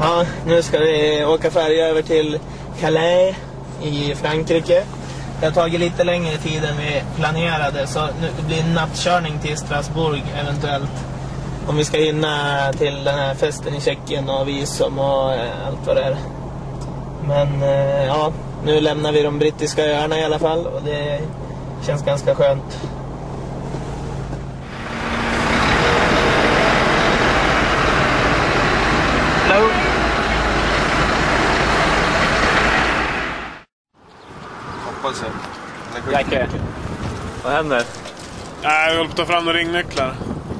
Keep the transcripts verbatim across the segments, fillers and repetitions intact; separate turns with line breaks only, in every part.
Ja, nu ska vi åka färja över till Calais i Frankrike. Det har tagit lite längre tid än vi planerade, så nu blir det nattkörning till Strasbourg eventuellt. Om vi ska hinna till den här festen i Tjeckien och visum och allt vad det är. Men ja, nu lämnar vi de brittiska öarna i alla fall och det känns ganska skönt. Hello.
Hoppas jag.
Jacke. Vad händer?
Nej, jag håller på att ta fram några ringnycklar.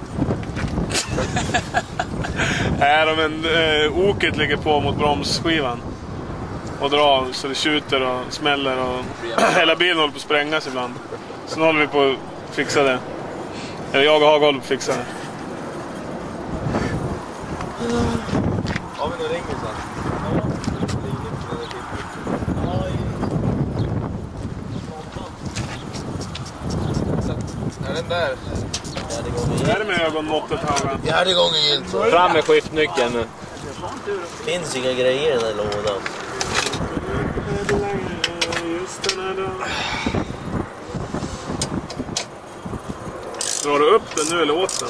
Nej, de en, äh, oket ligger på mot bromsskivan och drar så det tjuter och smäller och hela bilen håller på att sprängas ibland. Så nu håller vi på att fixa det. Eller jag och Haga håller på att fixa det.
Har vi någon ring sen? Ja. Är den där?
Är det med ögonmåttet, Haga?
Ja, det gånger gilt.
Fram med skiftnyckeln nu.
Finns inga grejer i den där lådan.
Drar du upp den nu eller åt den?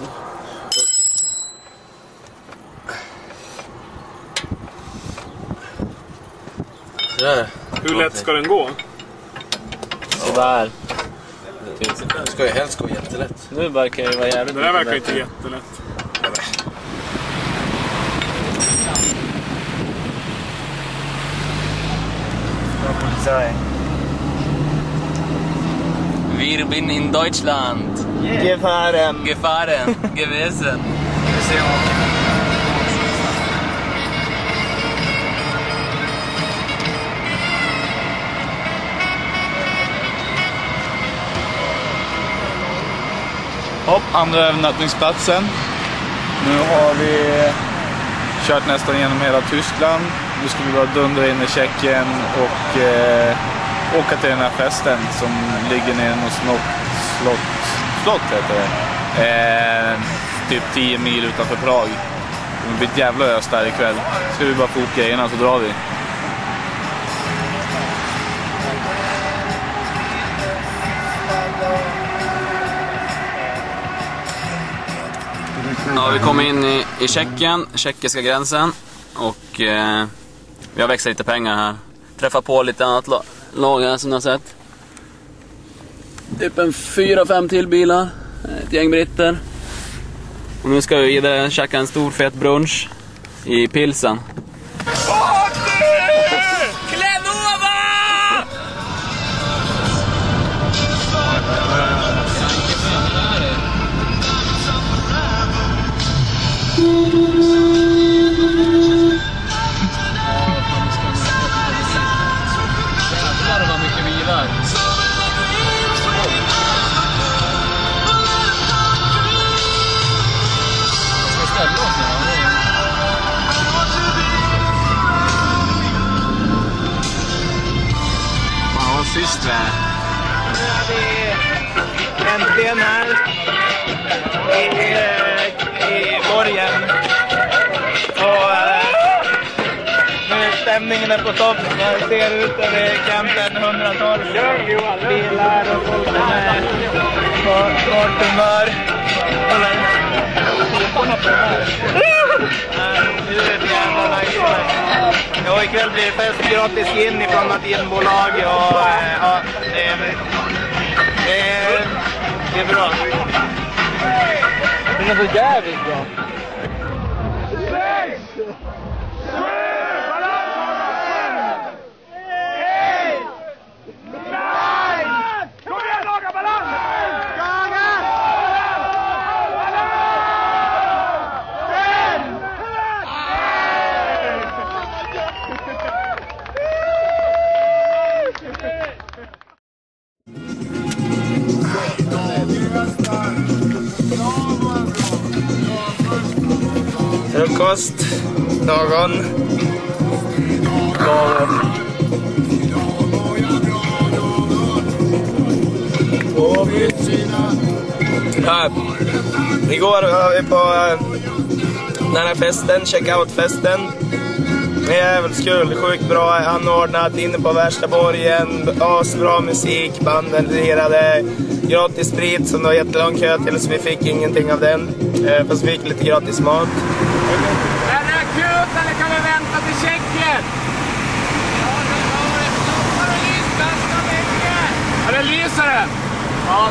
Sådär.
Hur lätt ska den gå?
Sådär.
Det ska ju helst gå jättelätt.
Nu verkar det vara jävligt.
Det där verkar inte jättelätt.
Wir bin in Deutschland.
Gefahren.
Gefahren. Gewesen.
Hopp, andra övernattningsplatsen. Nu har vi kört nästan genom hela Tyskland. Nu ska vi bara dundra in i Tjeckien och eh, åka till den här festen som ligger nere hos något slott, slott heter det. Eh, typ tio mil utanför Prag. Det blir ett jävla ös där ikväll. Ska vi bara få upp grejerna så drar vi.
Ja, vi kommer in i, i Tjeckien, tjeckiska gränsen. Och eh, vi har växlat lite pengar här. Träffar på lite annat la- lag här som ni har sett. Typ en fyra, fem till bilar. Ett gäng britter. Och nu ska vi vidare käka en stor fet brunch i Pilsen. Jävlar vad mycket bilar. Ska ställa oss nu?
Fan vad sist vi är.
Nu är vi äntligen här i, i borgen. Och äh, nu är stämningen är på topp. Man ser ut över campen hundratals bilar och folk som är på gott humör. Nu är det jävla nice. Ja, ikväll blir det fest, gratis in ifrån Martinbolag och äh, ja, det är, det är, det är bra. Det är så jävligt bra. Frukost, någon gav ja, igår var vi på den här festen, checkout-festen Men jävligt kul, sjukt bra anordnat inne på värsta borgen. Asbra musik, banden lirade. Gratis sprit som det var jättelång kö till, så vi fick ingenting av den. Eh, fast vi fick lite gratis mat.
Är det akut eller kan vi vänta till Tjeckien? Ja, det lyser det. Ja.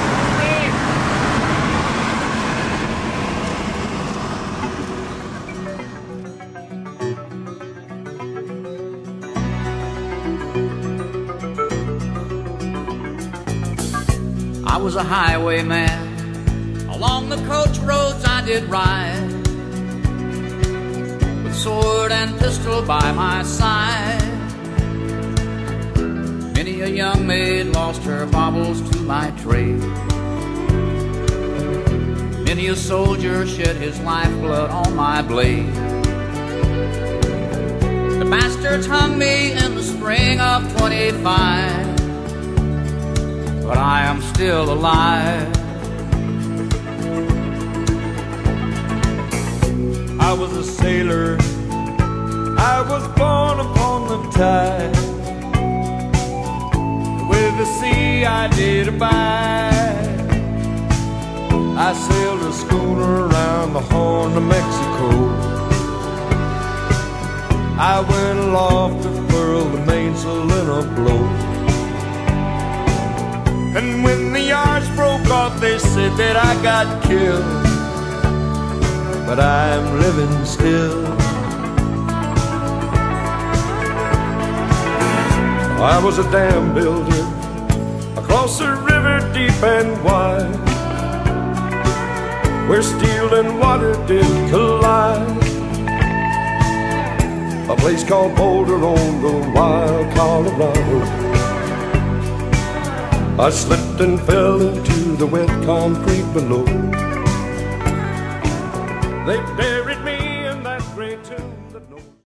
I was a highwayman. Along the coach roads I did ride, with sword and pistol by my side. Many a young maid lost her baubles to my trade. Many a soldier shed his lifeblood on my blade. The bastards hung me in the spring of twenty-five, but I am still alive.
I was a sailor, I was born upon the tide. With the sea I did abide. I sailed a schooner around the Horn of Mexico. I went aloft to furl the mainsail in a blow. And when the yards broke off, they said that I got killed, but I'm living still. I was a dam builder across a river deep and wide, where steel and water did collide. A place called Boulder on the wild Colorado. I slipped and fell into the wet concrete below. They buried me